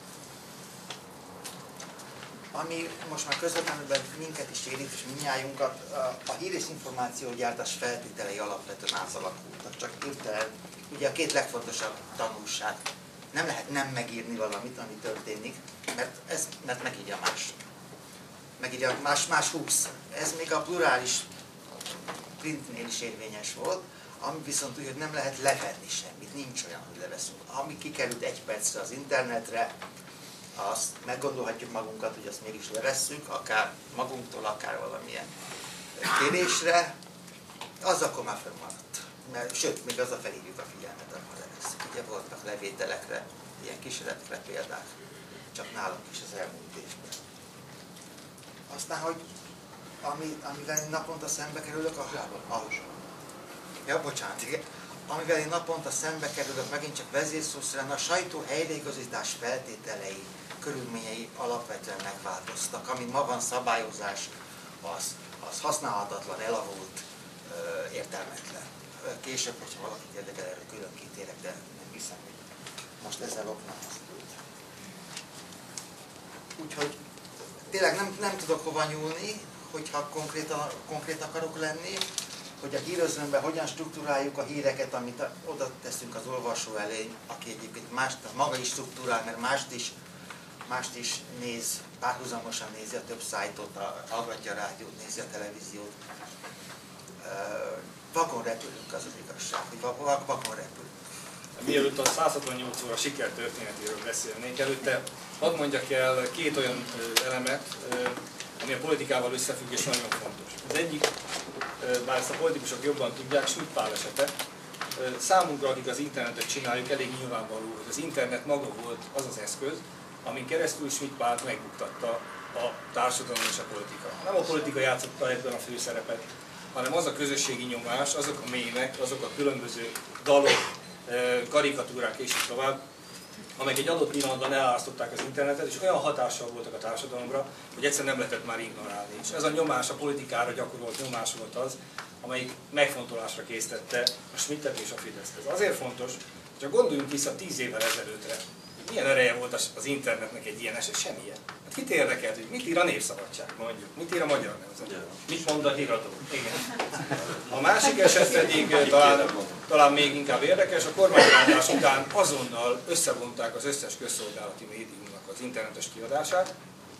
Ami most már közvetlenül minket is érint, és mindnyájunkat, a hír és információgyártás feltételei alapvetően átalakultak. Csak hirtelen, ugye a két legfontosabb tanulság. Nem lehet nem megírni valamit, ami történik, mert megírja más. Megírja más 20. Ez még a plurális printnél is érvényes volt, ami viszont úgy, hogy nem lehet levenni semmit, nincs olyan, hogy leveszünk. Ami kikerült egy percre az internetre, azt meggondolhatjuk magunkat, hogy azt mégis levesszük, akár magunktól, akár valamilyen kérésre, az akkor már fönnmaradt. Sőt, még azzal felhívjuk a figyelmet, akkor levesszük. Ugye voltak levételekre, ilyen kísérletekre példák. csak nálunk is az elmúlt évben. Aztán, hogy amivel én naponta szembe kerülök, amivel én naponta szembe kerülök, megint csak vezérszó szerint a sajtó helyreigazítás feltételei, körülményei alapvetően megváltoztak. Ami ma van szabályozás, az használhatatlan, elavult, értelmetlen. Később, hogyha valakit érdekel, erről külön kitérek, de nem hiszem, hogy most ezzel lopnám az időt. Úgyhogy tényleg nem tudok hova nyúlni, hogyha konkrét akarok lenni, hogy a hírözőnben hogyan struktúráljuk a híreket, amit oda teszünk az olvasó elé, aki egyébként maga is struktúrál, mert mást is néz, párhuzamosan nézi a több szájtot, hallgatja a rádiót, nézi a televíziót. Vakon repülünk, az az igazság, hogy vakon repülünk. Mielőtt a 168 óra sikertörténetéről beszélnék, előtte hadd mondjak el két olyan elemet, ami a politikával összefügg és nagyon fontos. Az egyik, bár ezt a politikusok jobban tudják, Schmidt Pál esete. Számunkra, akik az internetet csináljuk, elég nyilvánvaló, hogy az internet maga volt az az eszköz, amin keresztül Schmidt Pált megbuktatta a társadalom és a politika. Nem a politika játszotta ebben a főszerepet, hanem az a közösségi nyomás, azok a mémek, azok a különböző dalok, karikatúrák és így tovább, amelyek egy adott pillanatban elárasztották az internetet, és olyan hatással voltak a társadalomra, hogy egyszerűen nem lehetett már ignorálni. És ez a nyomás, a politikára gyakorolt nyomás volt az, amelyik megfontolásra késztette a Schmidtet és a Fideszt. Ez azért fontos, hogy gondoljunk vissza 10 évvel ezelőttre, hogy milyen ereje volt az internetnek egy ilyen eset, semmilyen. Hát kit érdekelt, hogy mit ír a Népszabadság, mondjuk, mit ír a Magyar Nemzet, mit mond a híradó. Igen. A másik eset pedig talán még inkább érdekes, a kormányváltás után azonnal összevonták az összes közszolgálati médiumnak az internetes kiadását,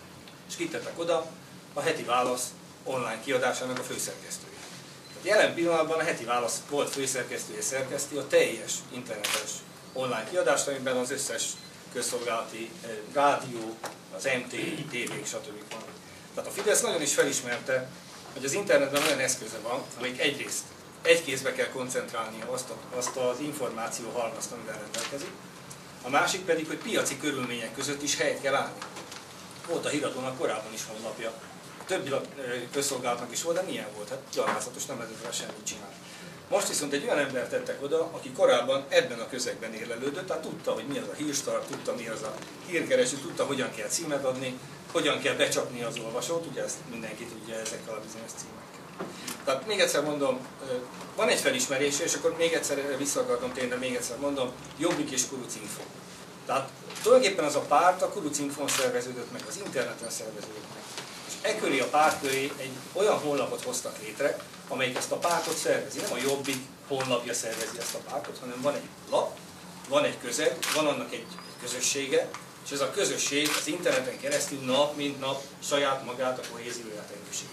és kitettek oda a Heti Válasz online kiadásának a főszerkesztője. Tehát jelen pillanatban a Heti Válasz volt főszerkesztője szerkeszti a teljes internetes online kiadást, amiben az összes közszolgálati rádió, az MT, TV, stb. Van. Tehát a Fidesz nagyon is felismerte, hogy az internetben olyan eszköze van, amelyik egyrészt egy kézbe kell koncentrálnia azt az információ halmazt, amivel rendelkezik, a másik pedig, hogy piaci körülmények között is helyet kell állni. Volt a Híradónak korábban is honlapja, a többi közszolgálatnak is volt, de milyen volt? Hát gyalázatos, nem lehetett vele semmit csinálni. Most viszont egy olyan embert tettek oda, aki korábban ebben a közegben érlelődött, tehát tudta, hogy mi az a hírstart, tudta, mi az a hírkereső, tudta, hogyan kell címet adni, hogyan kell becsapni az olvasót, ugye ezt mindenki tudja ezekkel a bizonyos címekkel. Tehát még egyszer mondom, van egy felismerése, és akkor még egyszer vissza akartam térni, de még egyszer mondom, Jobbik és Kurucinfo. Tehát tulajdonképpen az a párt a Kurucinfon szerveződött meg, az interneten szerveződött meg. És ekköré a párt köré egy olyan honlapot hoztak létre, amelyik ezt a pártot szervezi. Nem a Jobbik honlapja szervezi ezt a pártot, hanem van egy lap, van egy közeg, van annak egy közössége, és ez a közösség az interneten keresztül nap mint nap saját magát, a kohézióját erősíti.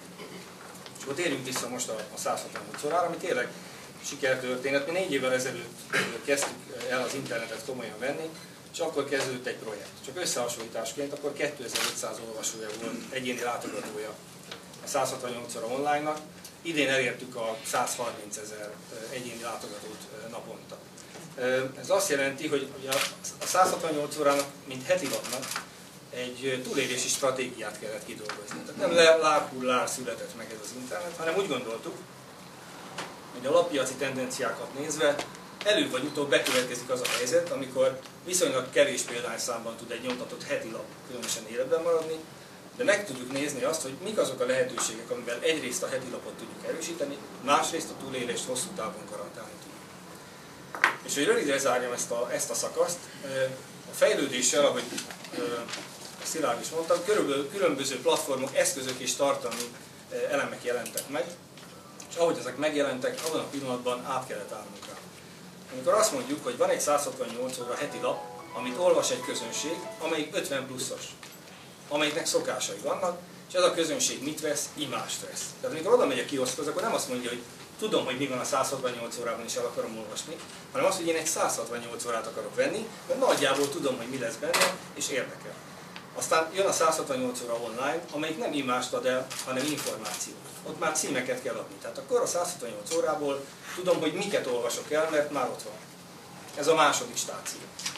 És akkor térjünk vissza most a 168 órára, ami tényleg sikertörténet. Mi 4 évvel ezelőtt kezdtük el az internetet komolyan venni, és akkor kezdődött egy projekt. Csak összehasonlításként akkor 2500 olvasója volt, egyéni látogatója a 168 óra online-nak. Idén elértük a 130 000 egyéni látogatót naponta. Ez azt jelenti, hogy a 168 órának, mint heti lapnak, egy túlélési stratégiát kellett kidolgozni. Tehát nem lárhullár született meg ez az internet, hanem úgy gondoltuk, hogy a lappiaci tendenciákat nézve előbb vagy utóbb bekövetkezik az a helyzet, amikor viszonylag kevés példányszámban tud egy nyomtatott heti lap különösen életben maradni, de meg tudjuk nézni azt, hogy mik azok a lehetőségek, amivel egyrészt a heti lapot tudjuk erősíteni, másrészt a túlélést hosszú távon garantálni tudjuk. És hogy rövidre zárjam ezt a szakaszt, a fejlődéssel, ahogy Szilárd is mondtam, körülbelül különböző platformok, eszközök és tartalmi elemek jelentek meg, és ahogy ezek megjelentek, abban a pillanatban át kellett állnunk rá. Amikor azt mondjuk, hogy van egy 168 óra heti lap, amit olvas egy közönség, amelyik 50 pluszos, amelyiknek szokásai vannak, és ez a közönség mit vesz? Imást vesz. Tehát amikor oda megy a kioszkhoz, akkor nem azt mondja, hogy tudom, hogy mi van a 168 órában is el akarom olvasni, hanem azt, hogy én egy 168 órát akarok venni, mert nagyjából tudom, hogy mi lesz benne, és érdekel. Aztán jön a 168 óra online, amelyik nem imást ad el, hanem információt. Ott már címeket kell adni. Tehát akkor a 168 órából tudom, hogy miket olvasok el, mert már ott van. Ez a második stáció.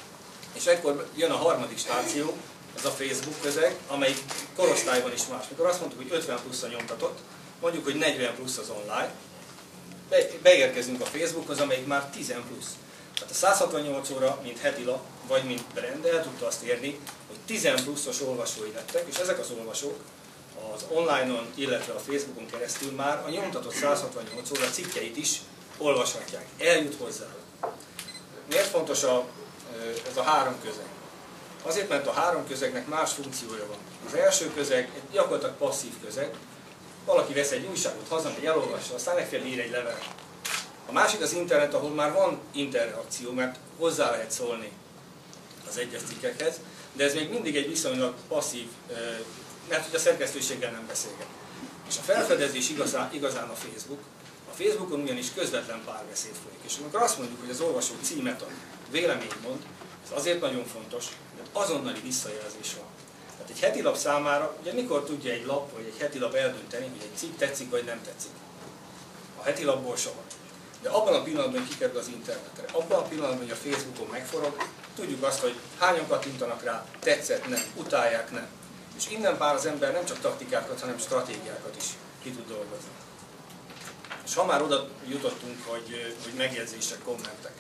És ekkor jön a harmadik stáció, ez a Facebook közeg, amelyik korosztályban is más. Mikor azt mondtuk, hogy 50 plusz a nyomtatott, mondjuk, hogy 40 plusz az online, beérkezünk a Facebookhoz, amelyik már 10 plusz. Tehát a 168 óra, mint heti lap, vagy mint brand, el tudta azt érni, hogy 10 pluszos olvasói lettek, és ezek az olvasók az online-on, illetve a Facebookon keresztül már a nyomtatott 168 óra cikkeit is olvashatják. Eljut hozzá. Miért fontos ez a három közeg? Azért, mert a három közegnek más funkciója van. Az első közeg egy gyakorlatilag passzív közeg. Valaki vesz egy újságot, hazamegy, elolvassa, aztán legfeljebb ír egy levelet. A másik az internet, ahol már van interakció, mert hozzá lehet szólni az egyes cikkekhez, de ez még mindig egy viszonylag passzív, mert hogy a szerkesztőséggel nem beszélget. És a felfedezés igazán a Facebook. A Facebookon ugyanis közvetlen párbeszéd folyik. És amikor azt mondjuk, hogy az olvasó címet ad, véleményt mond, ez azért nagyon fontos, mert azonnali visszajelzés van. Tehát egy heti lap számára, ugye mikor tudja egy lap vagy egy heti lap eldönteni, hogy egy cikk tetszik vagy nem tetszik? A heti lapból soha. De abban a pillanatban kikerül az internetre, abban a pillanatban, hogy a Facebookon megforog, tudjuk azt, hogy hányan kattintanak rá, tetszett, nem, utálják, nem. És innen pár az ember nem csak taktikákat, hanem stratégiákat is ki tud dolgozni. És ha már oda jutottunk, hogy megjegyzések, kommentek.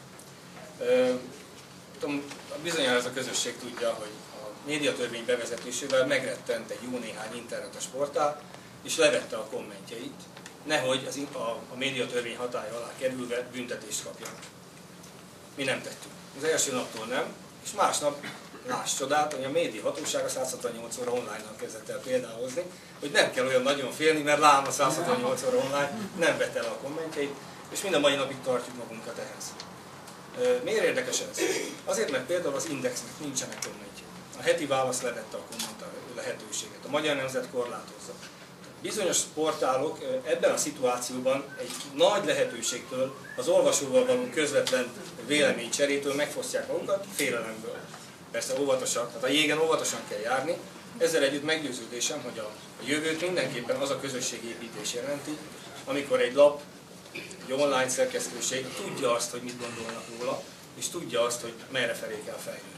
Bizonyára ez a közösség tudja, hogy a médiatörvény bevezetésével megrettent egy jó néhány internetes portál, és levette a kommentjeit, nehogy a médiatörvény hatálya alá kerülve büntetést kapjanak. Mi nem tettük. Az első naptól nem, és másnap, láss csodát, hogy a média hatósága 168 óra online-nal kezdett el példáhozni, hogy nem kell olyan nagyon félni, mert lám a 168 óra online nem vette el a kommentjeit, és mind a mai napig tartjuk magunkat ehhez. Miért érdekes ez? Azért, mert például az Indexnek nincsenek kommentjei. A heti válasz levette a komment lehetőséget. A Magyar Nemzet korlátozza. Bizonyos portálok ebben a szituációban egy nagy lehetőségtől, az olvasóval való közvetlen véleménycserétől megfosztják magukat félelemből. Persze óvatosan, tehát a jégen óvatosan kell járni. Ezzel együtt meggyőződésem, hogy a jövőt mindenképpen az a közösségépítés jelenti, amikor egy lap, egy online szerkesztőség tudja azt, hogy mit gondolnak róla, és tudja azt, hogy merre felé kell fejlődni.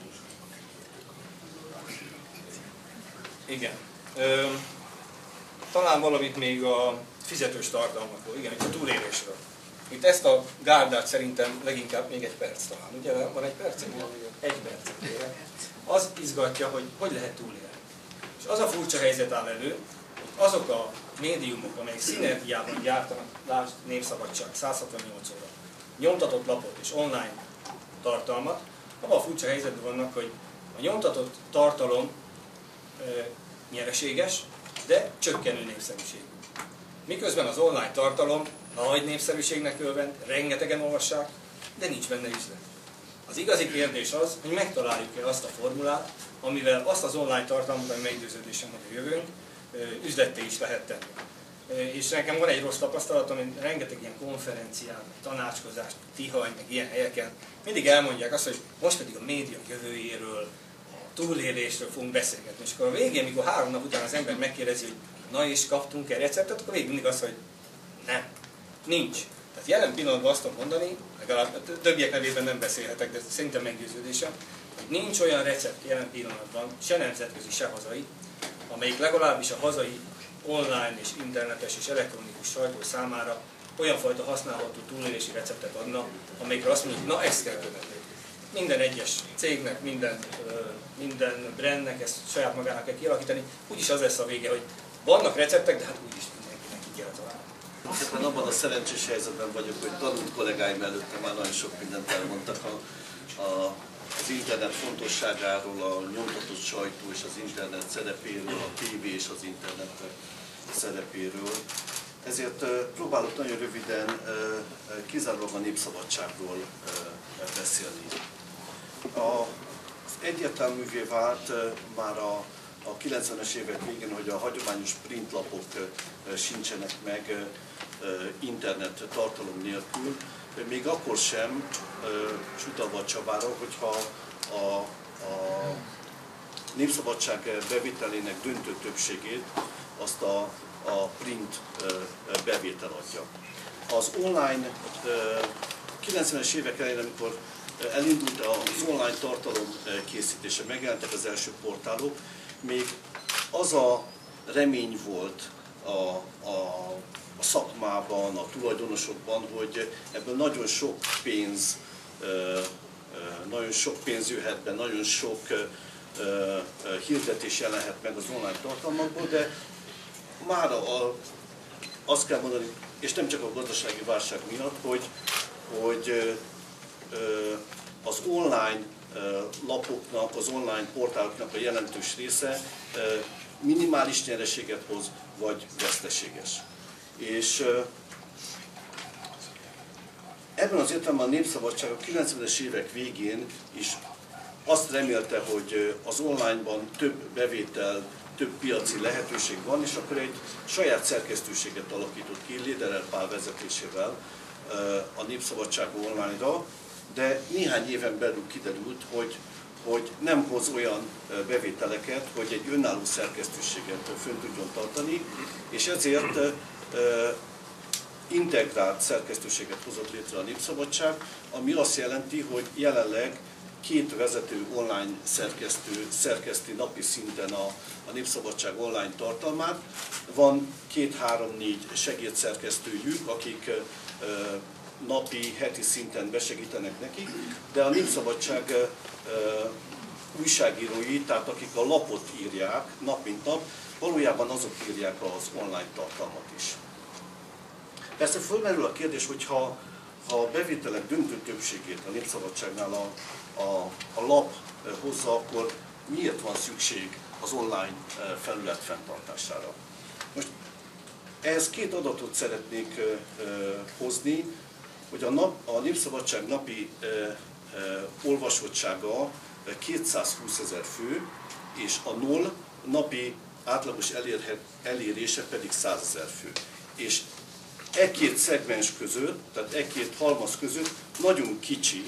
Igen. Talán valamit még a fizetős tartalmakról, igen, a túlélésről. Itt ezt a gárdát szerintem leginkább még egy perc talán. Ugye van egy perc? Egy perc. Az izgatja, hogy hogy lehet túlélni. És az a furcsa helyzet áll elő, hogy azok a médiumok, amelyek szinergiában gyártanak, lásd, Népszabadság, 168 óra, nyomtatott lapot és online tartalmat, abban a furcsa helyzetben vannak, hogy a nyomtatott tartalom nyereséges, de csökkenő népszerűségű. Miközben az online tartalom nagy népszerűségnek örvend, rengetegen olvassák, de nincs benne üzlet. Az igazi kérdés az, hogy megtaláljuk-e azt a formulát, amivel azt az online tartalmat, ami meggyőződésem, hogy a jövőnk, üzletté is lehet tenni. És nekem van egy rossz tapasztalatom, hogy rengeteg ilyen konferencián, tanácskozást, Tihany, meg ilyen helyeken mindig elmondják azt, hogy most pedig a média jövőjéről, a túlélésről fogunk beszélgetni. És akkor a végén, mikor 3 nap után az ember megkérdezi, hogy na és kaptunk-e receptet, akkor végig mindig az, hogy nem, nincs. Tehát jelen pillanatban azt tudom mondani, legalább többiek nevében nem beszélhetek, de szerintem meggyőződésem, hogy nincs olyan recept jelen pillanatban, se nemzetközi, se hazai, amelyik legalábbis a hazai online és internetes és elektronikus sajtó számára olyan fajta használható túlélési receptet adna, amelyikre azt mondjuk, na ezt kell követni. Minden egyes cégnek, minden brandnek ezt saját magának kell kialakítani, úgyis az lesz a vége, hogy vannak receptek, de hát úgyis mindenkinek ki kell találni. Éppen abban a szerencsés helyzetben vagyok, hogy tanult kollégáim előtte már nagyon sok mindent elmondtak az internet fontosságáról, a nyomtatott sajtó és az internet szerepéről, a tévé és az internet szerepéről. Ezért próbálok nagyon röviden kizárólag a népszabadságról beszélni. Egyértelművé vált már a 90-es évek végén, hogy a hagyományos printlapok sincsenek meg internet tartalom nélkül, még akkor sem, és utalva Csabára, hogyha a népszabadság bevételének döntő többségét azt a print bevétel adja. Az online 90-es évek elején, amikor elindult az online tartalom készítése, megjelentek az első portálok, még az a remény volt a szakmában, a tulajdonosokban, hogy ebből nagyon sok pénz jöhet be, nagyon sok hirdetés jelenhet meg az online tartalmakból, de már azt kell mondani, és nem csak a gazdasági válság miatt, hogy az online lapoknak, az online portáloknak a jelentős része minimális nyereséget hoz, vagy veszteséges. És ebben az értelemben a Népszabadság a 90-es évek végén is azt remélte, hogy az onlineban több bevétel, több piaci lehetőség van, és akkor egy saját szerkesztőséget alakított ki Lederer Pál vezetésével a Népszabadság online-ra, de néhány éven belül kiderült, hogy nem hoz olyan bevételeket, hogy egy önálló szerkesztőséget fönn tudjon tartani, és ezért integrált szerkesztőséget hozott létre a Népszabadság, ami azt jelenti, hogy jelenleg 2 vezető online szerkesztő szerkeszti napi szinten a Népszabadság online tartalmát. Van 2-3-4 segédszerkesztőjük, akik napi, heti szinten besegítenek nekik, de a Népszabadság újságírói, tehát akik a lapot írják nap mint nap, valójában azok írják az online tartalmat is. Persze fölmerül a kérdés, hogy ha a bevételek döntő többségét a Népszabadságnál a lap hozza, akkor miért van szükség az online felület fenntartására? Most ehhez 2 adatot szeretnék hozni, hogy a Népszabadság napi olvasottsága 220 000 fő, és a NOL napi átlagos elérése pedig 100 000 fő. És e 2 szegmens között, tehát e 2 halmaz között nagyon kicsi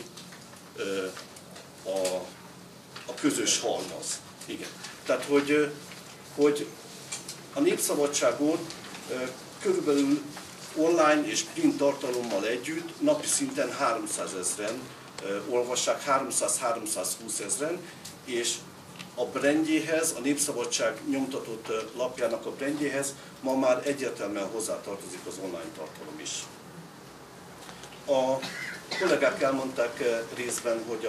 a közös halmaz. Igen. Tehát, hogy a Népszabadságon körülbelül online és print tartalommal együtt napi szinten 300 000-en olvassák, 300-320 000-en, és a brandjéhez, a Népszabadság nyomtatott lapjának a brandjéhez ma már egyértelműen hozzátartozik az online tartalom is. A kollégák elmondták részben, hogy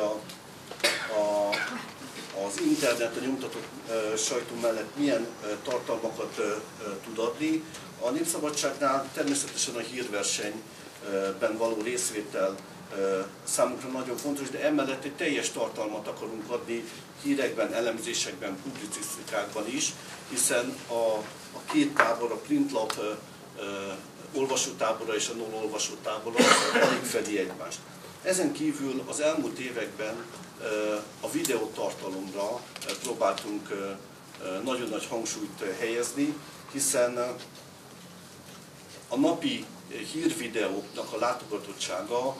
az internet, a nyomtatott sajtó mellett milyen tartalmakat tud adni. A Népszabadságnál természetesen a hírversenyben való részvétel számunkra nagyon fontos, de emellett egy teljes tartalmat akarunk adni hírekben, elemzésekben, publicisztikákban is, hiszen a 2 tábor, a printlap olvasótábora és a NOL olvasótábora alig fedi egymást. Ezen kívül az elmúlt években a videótartalomra próbáltunk nagyon nagy hangsúlyt helyezni, hiszen a napi hírvideóknak a látogatottsága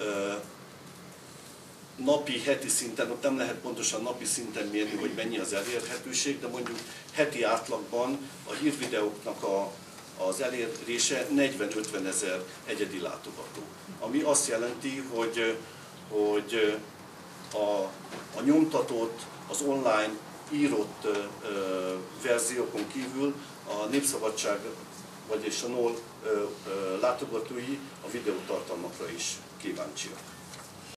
napi, heti szinten, ott nem lehet pontosan napi szinten mérni, hogy mennyi az elérhetőség, de mondjuk heti átlagban a hírvideóknak az elérése 40-50 000 egyedi látogató. Ami azt jelenti, hogy a nyomtatott, az online írott verziókon kívül a Népszabadság, vagyis a NOL látogatói a videótartalmakra is kíváncsiak.